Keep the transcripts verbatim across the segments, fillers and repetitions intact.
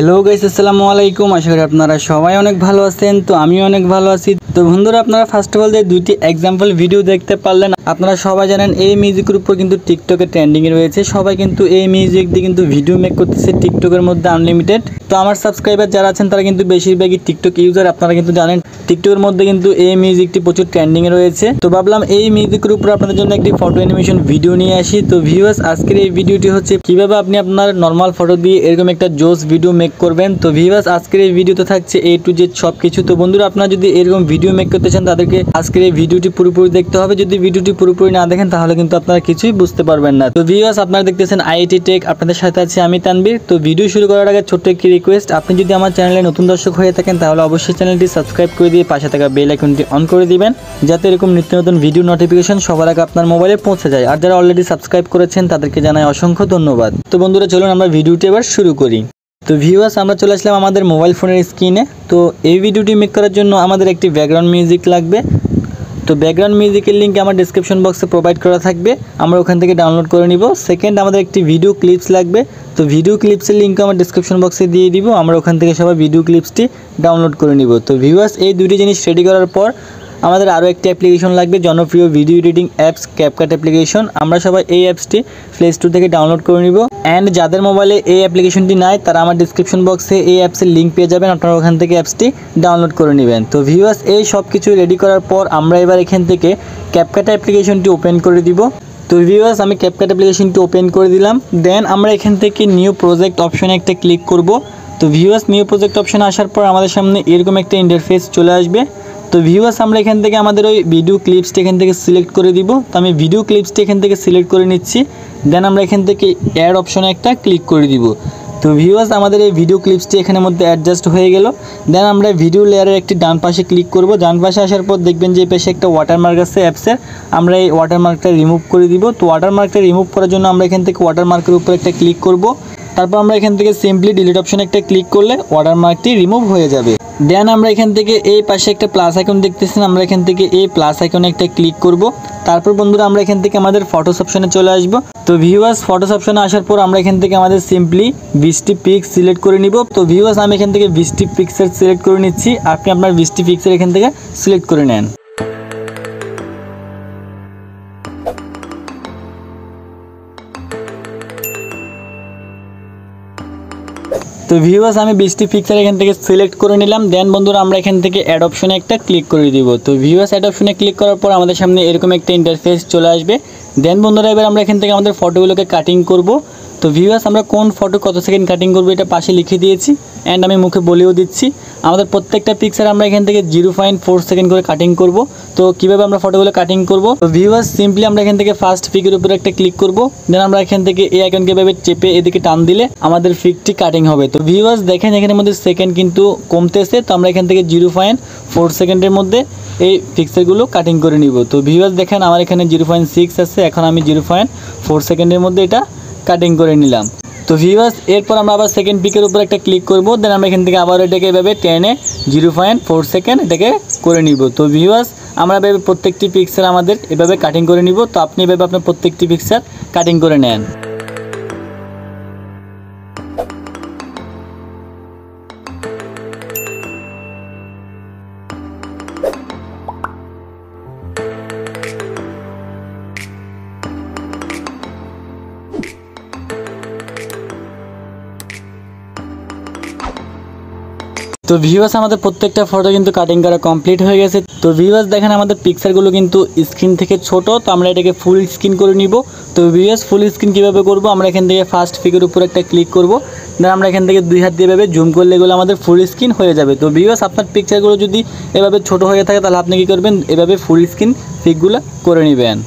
Hello guys, আসসালামু আলাইকুম। আশা করি আপনারা সবাই অনেক ভালো আছেন। তো আমিও অনেক ভালো আছি। তো বন্ধুরা, আপনারা ফার্স্ট অফ অল যে দুইটি এক্সাম্পল ভিডিও দেখতে পারলেন, আপনারা সবাই জানেন এই মিউজিকের উপর কিন্তু টিকটকে ট্রেন্ডিংয়ে রয়েছে। সবাই কিন্তু এই মিউজিক দিয়ে কিন্তু ভিডিও মেক করতেছে টিকটকের মধ্যে আনলিমিটেড। তো আমার সাবস্ক্রাইবার যারা আছেন তারা কিন্তু বেশিরভাগই টিকটক ইউজার। আপনারা কিন্তু জানেন টিকটকের মধ্যে কিন্তু এই মিউজিকটি প্রচুর ট্রেন্ডিংয়ে রয়েছে। তো ভাবলাম এই মিউজিকের উপর আপনাদের জন্য একটি ফটো অ্যানিমেশন ভিডিও নিয়ে আসি। তো ভিউয়ার্স, আজকের এই ভিডিওটি হচ্ছে কিভাবে আপনি আপনার নর্মাল ফটো দিয়ে এরকম একটা জোস ভিডিও মেক করবেন। তো ভিউয়ার্স, আজকের এই ভিডিওতে থাকছে এ টু জেড সব কিছু। তো বন্ধুরা, আপনারা যদি এরকম ভিডিও মেক করতে চান তাদেরকে আজকের এই ভিডিওটি পুরোপুরি দেখতে হবে। যদি ভিডিওটি পুরোপুরি না দেখেন তাহলে কিন্তু আপনারা কিছুই বুঝতে পারবেন না। তো ভিউয়ার্স, আপনারা দেখতেছেন আইআইটি টেক, আপনাদের সাথে আছে আমি তানবীর। তো ভিডিও শুরু করার আগে ছোট্ট একটি রিকোয়েস্ট, আপনি যদি আমার চ্যানেলে নতুন দর্শক হয়ে থাকেন তাহলে অবশ্যই চ্যানেলটি সাবস্ক্রাইব করে দিয়ে পাশে থাকা বেল আইকনটি অন করে দিবেন, যাতে এরকম নিত্য নতুন ভিডিও নোটিফিকেশন সবার আগে আপনার মোবাইলে পৌঁছে যায়। আর যারা অলরেডি সাবস্ক্রাইব করেছেন তাদেরকে জানাই অসংখ্য ধন্যবাদ। তো বন্ধুরা, চলুন আমরা ভিডিওটি এবার শুরু করি। তো ভিউয়ার্স, আমরা চলে আসলাম আমাদের মোবাইল ফোনের স্ক্রিনে। তো এই ভিডিওটি মেক করার জন্য আমাদের একটি ব্যাকগ্রাউন্ড মিউজিক লাগবে। তো ব্যাকগ্রাউন্ড মিউজিকের লিঙ্ক আমার ডিসক্রিপশন বক্সে প্রোভাইড করা থাকবে, আমরা ওখান থেকে ডাউনলোড করে নিব। সেকেন্ড, আমাদের একটি ভিডিও ক্লিপস লাগবে। তো ভিডিও ক্লিপসের লিঙ্ক আমার ডিসক্রিপশন বক্সে দিয়ে দিব, আমরা ওখান থেকে সবাই ভিডিও ক্লিপসটি ডাউনলোড করে নিব। তো ভিউয়ার্স, এই দুটি জিনিস রেডি করার পর আমাদের আরও একটি অ্যাপ্লিকেশন লাগবে, জনপ্রিয় video editing apps CapCut application. আমরা সবাই এই অ্যাপসটি প্লে স্টোর থেকে ডাউনলোড করে নিব। অ্যান্ড যাদের মোবাইলে এই অ্যাপ্লিকেশনটি নাই তারা আমার ডিসক্রিপশন বক্সে এই অ্যাপসের লিঙ্ক পেয়ে যাবেন, আপনারা ওখান থেকে অ্যাপসটি ডাউনলোড করে নেবেন। তো ভিউয়ার্স, এই সব কিছু রেডি করার পর আমরা এবার এখান থেকে ক্যাপকাট অ্যাপ্লিকেশনটি ওপেন করে দিব। তো ভিউয়ার্স, আমি ক্যাপকাট অ্যাপ্লিকেশনটি ওপেন করে দিলাম। দেন আমরা এখান থেকে নিউ প্রজেক্ট অপশনে একটা ক্লিক করব। তো ভিউয়ার্স, নিউ প্রজেক্ট অপশনে আসার পর আমাদের সামনে এরকম একটা ইন্টারফেস চলে আসবে। তো ভিউয়ার্স, আমরা এখান থেকে আমাদের ওই ভিডিও ক্লিপসটি এখান থেকে সিলেক্ট করে দিব। তো আমি ভিডিও ক্লিপসটি এখান থেকে সিলেক্ট করে নিচ্ছি। দেন আমরা এখান থেকে অ্যাড অপশনে একটা ক্লিক করে দিব। তো ভিউয়ার্স, আমাদের এই ভিডিও ক্লিপসটি এখানের মধ্যে অ্যাডজাস্ট হয়ে গেল। দেন আমরা ভিডিও লেয়ারের একটি ডান পাশে ক্লিক করব। ডান পাশে আসার পর দেখবেন যে এই পাশে একটা ওয়াটারমার্ক আছে অ্যাপসের, আমরা এই ওয়াটারমার্কটা রিমুভ করে দিব। তো ওয়াটারমার্কটা রিমুভ করার জন্য আমরা এখান থেকে ওয়াটারমার্কের উপর একটা ক্লিক করব। তারপর আমরা এখান থেকে সিম্পলি ডিলিট অপশনে একটা ক্লিক করলে ওয়াটারমার্কটি রিমুভ হয়ে যাবে। দেন আমরা এখান থেকে এই পাশে একটা প্লাস আইকন দেখতেছেন, আমরা এখান থেকে এই প্লাস আইকনে একটা ক্লিক করব। তারপর বন্ধুরা, আমরা এখান থেকে আমাদের ফটোস অপশনে চলে আসব। তো ভিউয়ার্স, ফটোস অপশনে আসার পর আমরা এখান থেকে আমাদের সিম্পলি বিশটি পিক্স সিলেক্ট করে নিব। তো ভিউয়ার্স, আমি এখান থেকে বিশটি পিক্সেল সিলেক্ট করে নিচ্ছি, আপনি আপনার বিশটি পিক্সেল এখান থেকে সিলেক্ট করে নেন। তো ভিউয়ার্স, আমি বিশটি পিক্সেল এখান থেকে সিলেক্ট করে নিলাম। দেন বন্ধুরা, আমরা এখান থেকে অ্যাড অপশনে একটা ক্লিক করে দিব। তো ভিউয়ার্স, অ্যাড অপশনে ক্লিক করার পর আমাদের সামনে এরকম একটা ইন্টারফেস চলে আসবে। দেন বন্ধুরা, এবার আমরা এখান থেকে আমাদের ফটোগুলোকে কাটিং করব। তো ভিউয়ার্স, আমরা কোন ফটো কত সেকেন্ড কাটিং করবো এটা পাশে লিখে দিয়েছি, অ্যান্ড আমি মুখে বলেও দিচ্ছি। আমাদের প্রত্যেকটা পিক্সেল আমরা এখান থেকে জিরো পয়েন্ট ফোর সেকেন্ড করে কাটিং করব। তো কীভাবে আমরা ফটোগুলো কাটিং করব? তো ভিউয়ার্স, সিম্পলি আমরা এখান থেকে ফার্স্ট পিকের উপরে একটা ক্লিক করব। দেন আমরা এখান থেকে এই আইকনকে এভাবে চেপে এদিকে টান দিলে আমাদের পিকটি কাটিং হবে। তো ভিউয়ার্স, দেখেন এখানে মধ্যে সেকেন্ড কিন্তু কমতেছে। তো আমরা এখান থেকে জিরো পয়েন্ট ফোর সেকেন্ডের মধ্যে এই পিক্সেলগুলো কাটিং করে নিব। তো ভিউয়ার্স, দেখেন আমার এখানে জিরো পয়েন্ট সিক্স আছে, এখন আমি জিরো পয়েন্ট ফোর সেকেন্ডের মধ্যে এটা কাটিং করে নিলাম। তো ভিউয়ার্স, এরপর আমরা আবার সেকেন্ড পিকের উপর একটা ক্লিক করব। দেন আমরা এখান থেকে আবার এটাকে এভাবে টেনে জিরো পয়েন্ট ফোর সেকেন্ড এটাকে করে নিব। তো ভিউয়ার্স, আমরা এভাবে প্রত্যেকটি পিক্সেল আমাদের এভাবে কাটিং করে নিব। তো আপনি এভাবে আপনার প্রত্যেকটি পিক্সেল কাটিং করে নেন। তো ভিউয়ার্স, আমাদের প্রত্যেকটা ফটো কিন্তু কাটিং করা কমপ্লিট হয়ে গেছে। তো ভিউয়ার্স, দেখেন আমাদের পিক্সেলগুলো কিন্তু স্ক্রিন থেকে ছোট, তো আমরা এটাকে ফুল স্ক্রিন করে নিব। তো ভিউয়ার্স, ফুল স্ক্রিন কীভাবে করব? আমরা এখান থেকে ফার্স্ট পিকের উপর একটা ক্লিক করব। দেন আমরা এখান থেকে দুই হাত দিয়ে এভাবে জুম করলে এগুলো আমাদের ফুল স্ক্রিন হয়ে যাবে। তো ভিউয়ার্স, আপনার পিকচারগুলো যদি এভাবে ছোট হয়ে থাকে তাহলে আপনি কী করবেন? এভাবে ফুল স্ক্রিন পিকগুলো করে নেবেন।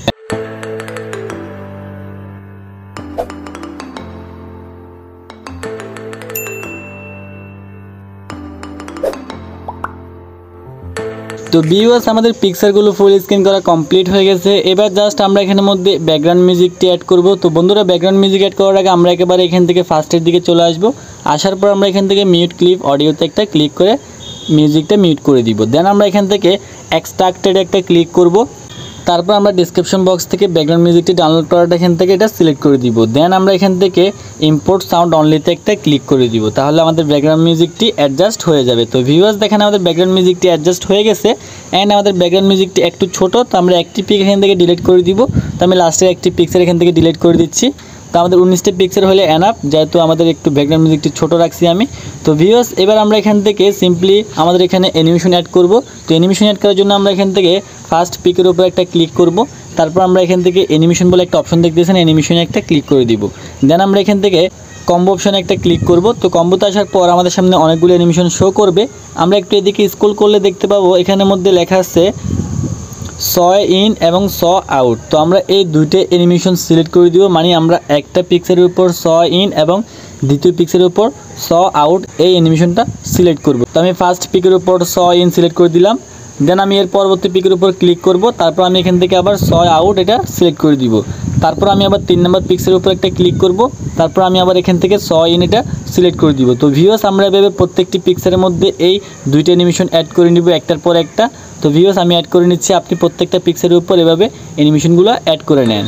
তো ভিউয়ার্স, আমাদের পিকচারগুলো ফুল স্ক্রিন করা কমপ্লিট হয়ে গেছে। এবার জাস্ট আমরা এখানের মধ্যে ব্যাকগ্রাউন্ড মিউজিকটি অ্যাড করব। তো বন্ধুরা, ব্যাকগ্রাউন্ড মিউজিক অ্যাড করার আগে আমরা একেবারে এখান থেকে ফার্স্টের দিকে চলে আসব। আসার পর আমরা এখান থেকে মিউট ক্লিপ অডিওতে একটা ক্লিক করে মিউজিকটা মিউট করে দিব। দেন আমরা এখান থেকে এক্সট্রাক্টেড একটা ক্লিক করব। তারপর আমরা ডেসক্রিপশন বক্স থেকে ব্যাকগ্রাউন্ড মিউজিকটি ডাউনলোড করাটা এখান থেকে এটা সিলেক্ট করে দিব। দেন আমরা এখান থেকে ইম্পোর্ট সাউন্ড অনলিতে একটা ক্লিক করে দিব, তাহলে আমাদের ব্যাকগ্রাউন্ড মিউজিকটি অ্যাডজাস্ট হয়ে যাবে। তো ভিউয়ার্স দেখেন আমাদের ব্যাকগ্রাউন্ড মিউজিকটি অ্যাডজাস্ট হয়ে গেছে অ্যান্ড আমাদের ব্যাকগ্রাউন্ড মিউজিকটি একটু ছোট, তো আমরা একটি পিক এখান থেকে ডিলিট করে দিব। তো আমি লাস্টের একটি পিকচার এখান থেকে ডিলিট করে দিচ্ছি। তো আমাদের উনিশটি পিক্সেল হলে এনাফ, যেহেতু আমাদের একটু ব্যাকগ্রাউন্ড মিউজিকটি ছোট রাখছি আমি। তো ভিউয়ার্স এবার আমরা এখান থেকে সিম্পলি আমাদের এখানে অ্যানিমেশন অ্যাড করব। তো অ্যানিমেশন অ্যাড করার জন্য আমরা এখান থেকে ফার্স্ট পিকের উপর একটা ক্লিক করব, তারপর আমরা এখান থেকে অ্যানিমেশন বলে একটা অপশন দেখতেছেন, অ্যানিমেশনে একটা ক্লিক করে দিব। দেন আমরা এখান থেকে কম্বো অপশনে একটা ক্লিক করব। তো কম্বোতে আসার পর আমাদের সামনে অনেকগুলো অ্যানিমেশন শো করবে। আমরা একটু এদিকে স্ক্রল করলে দেখতে পাবো এখানের মধ্যে লেখা আছে স ইন এবং স আউট। তো আমরা এই দুইটা অ্যানিমেশন সিলেক্ট করে দিব, মানে আমরা একটা পিক্সেলের উপর স ইন এবং দ্বিতীয় পিক্সেলের উপর স আউট এই অ্যানিমেশনটা সিলেক্ট করব। তো আমি ফার্স্ট পিকের উপর স ইন সিলেক্ট করে দিলাম। দেন আমি এর পরবর্তী পিকের উপর ক্লিক করব, তারপর আমি এখান থেকে আবার স আউট এটা সিলেক্ট করে দিব। তারপর আমি আবার তিন নম্বর পিক্সেলের উপর একটা ক্লিক করব, তারপর আমি আবার এখান থেকে স ইন এটা সিলেক্ট করে দিব। তো ভিউয়ার্স আমরা এভাবে প্রত্যেকটি পিক্সেলের মধ্যে এই দুইটা অ্যানিমেশন অ্যাড করে নিব একটার পর একটা। তো ভিউয়ার্স আমি অ্যাড করে নিচ্ছি, আপনি প্রত্যেকটা পিক্সেলের উপর এভাবে অ্যানিমেশনগুলো অ্যাড করে নেন।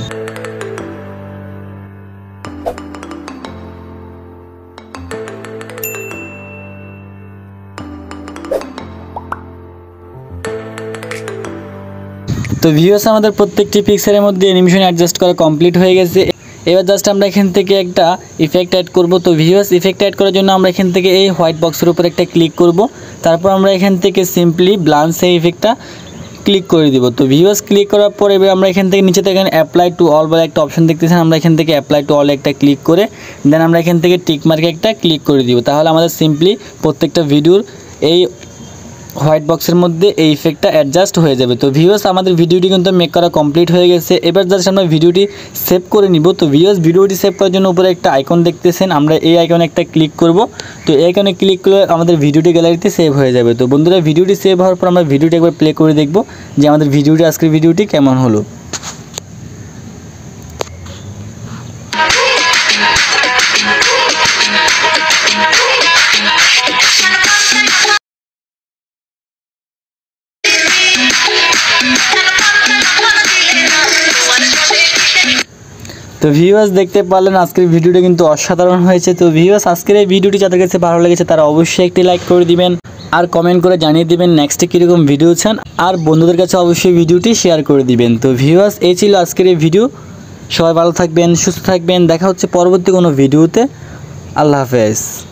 তো ভিউয়ার্স আমাদের প্রত্যেকটি পিক্সেলের মধ্যে অ্যানিমেশন অ্যাডজাস্ট করা কমপ্লিট হয়ে গেছে। এবার জাস্ট আমরা এখান থেকে একটা ইফেক্ট অ্যাড করব। তো ভিউয়ার্স ইফেক্ট অ্যাড করার জন্য আমরা এখান থেকে এই হোয়াইট বক্সের উপর একটা ক্লিক করব, তারপর আমরা এখান থেকে সিম্পলি ব্লান্স এই ইফেক্টটা ক্লিক করে দিব। তো ভিউয়ার্স ক্লিক করার পর এবার আমরা এখান থেকে নিচে থেকে অ্যাপ্লাই টু অল বলে একটা অপশন দেখতেছেন, আমরা এখান থেকে অ্যাপ্লাই টু অল একটা ক্লিক করে দেন আমরা এখান থেকে টিক মার্কে একটা ক্লিক করে দিব, তাহলে আমাদের সিম্পলি প্রত্যেকটা ভিডিওর এই হোয়াইট বক্সের মধ্যে এই ইফেক্টটা অ্যাডজাস্ট হয়ে যাবে। তো ভিউয়ার্স আমাদের ভিডিওটি কিন্তু মেক করা কমপ্লিট হয়ে গেছে। এবার জাস্ট আমরা ভিডিওটি সেভ করে নিব। তো ভিউয়ার্স ভিডিওটি সেভ করার জন্য উপরে একটা আইকন দেখতেছেন, আমরা এই আইকনে একটা ক্লিক করব। তো এই আইকনে ক্লিক করলে আমাদের ভিডিওটি গ্যালারিতে সেভ হয়ে যাবে। তো বন্ধুরা ভিডিওটি সেভ হওয়ার পর আমরা ভিডিওটি একবার প্লে করে দেখব যে আমাদের ভিডিওটি আজকের ভিডিওটি কেমন হলো। তো ভিউয়ার্স দেখতে পারলেন আজকের ভিডিওটা কিন্তু অসাধারণ হয়েছে। তো ভিউয়ার্স আজকের এই ভিডিওটি যাদের কাছে ভালো লেগেছে তারা অবশ্যই একটি লাইক করে দিবেন আর কমেন্ট করে জানিয়ে দিবেন নেক্সটে কীরকম ভিডিও চান, আর বন্ধুদের কাছে অবশ্যই ভিডিওটি শেয়ার করে দিবেন। তো ভিউয়ার্স এই ছিল আজকের এই ভিডিও, সবাই ভালো থাকবেন, সুস্থ থাকবেন, দেখা হচ্ছে পরবর্তী কোনো ভিডিওতে। আল্লাহ হাফেজ।